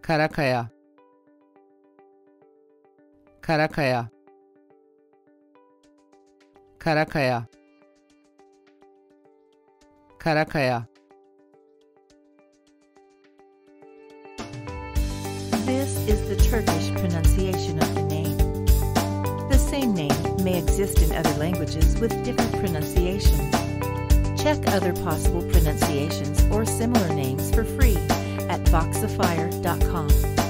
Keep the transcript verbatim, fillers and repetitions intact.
Karakaya, Karakaya, Karakaya, Karakaya. This is the Turkish pronunciation of the name. The same name may exist in other languages with different pronunciations. Check other possible pronunciations or similar names for free at voxifier dot com.